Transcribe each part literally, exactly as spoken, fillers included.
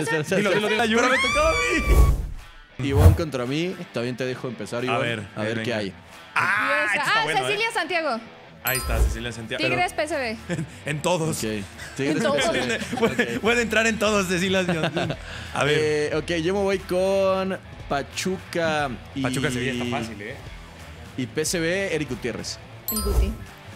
Espera, espera, Dilo, dilo, espera. dilo. Pero me tocaba a mí. Iván contra mí. También te dejo empezar, Iván. A ver, a ver venga. qué hay. Ah, este está ah bueno, Cecilia ¿eh? Santiago. Ahí está, Cecilia Santiago. Tigres P S V. Pero en todos. Ok. Tigres En todos. P S V. Puede, puede entrar en todos, Cecilia. A ver. Eh, ok, yo me voy con Pachuca y... Pachuca Sevilla está fácil, ¿eh? Y P S V, Eric Gutiérrez. El Guti.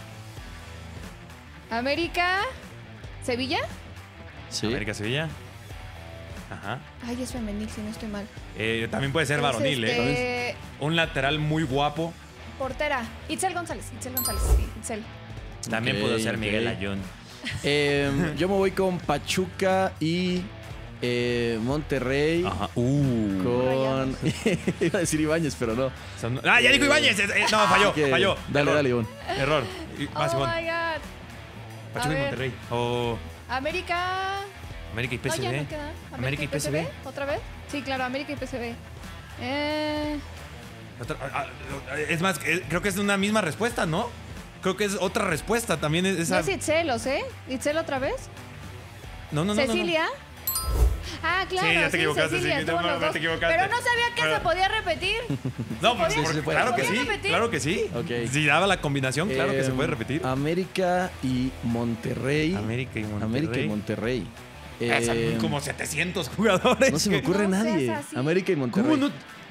América. ¿Sevilla? Sí. América Sevilla. Ajá. Ay, es femenil, si no estoy mal. Eh, también puede ser Es varonil, ¿eh? este, Un lateral muy guapo. Portera. Itzel González. Itzel González. Itzel. También Ok, pudo ser ok. Miguel Ayun. Eh, yo me voy con Pachuca y eh, Monterrey. Ajá. Uh. Con... Iba a decir Ibáñez, pero no. Son- Ah, ya dijo Ibáñez. Eh, No, falló, Así que falló. Dale, Error. dale, Iván. Error. Y- Vas, Oh Iván. my God. Pachuca A y ver. Monterrey. O América. América y No, ya P S V. no queda. América y P S V. ¿Otra vez? Sí, claro, América y P S V. Eh, Otra- ah, ah, Es más, eh, creo que es una misma respuesta, ¿no? Creo que es otra respuesta. También es no esa. es Itzel, ¿o sé? ¿Itzel otra vez? No, no, no, no, no. ¿Cecilia? Ah, claro, Sí, ya te sí, equivocaste, Cecilia, sí, estuvo no, los no, dos. te equivocaste. Pero no sabía que Pero- se podía repetir. No, pues, ¿Se por- podía? claro ¿Se que podía sí. repetir? Claro que sí. Ok. Si daba la combinación, claro que se Eh, puede repetir. América y Monterrey. América y Monterrey. América y Monterrey. Ah, son Eh, como setecientos jugadores. no se me que- ocurre No seas nadie. así. América y Monterrey. ¿Cómo no?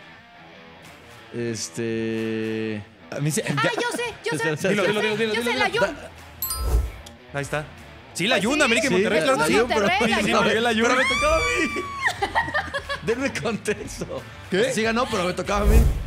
Este. A mí se- Ah, ya- yo sé, yo sé. Espera, espera, Dilo, yo dilo, sé, dilo, dilo, yo sé, dilo, la dilo. Jun. Ahí está. Sí, la Pues Jun, sí. América y Sí, Monterrey, pero claro la que sí. Jun, pero- Monterrey, la Sí, Jun. Miguel Ayun. Pero me tocaba a mí. Denme contexto. ¿Qué? Sí ganó, pero me tocaba a mí.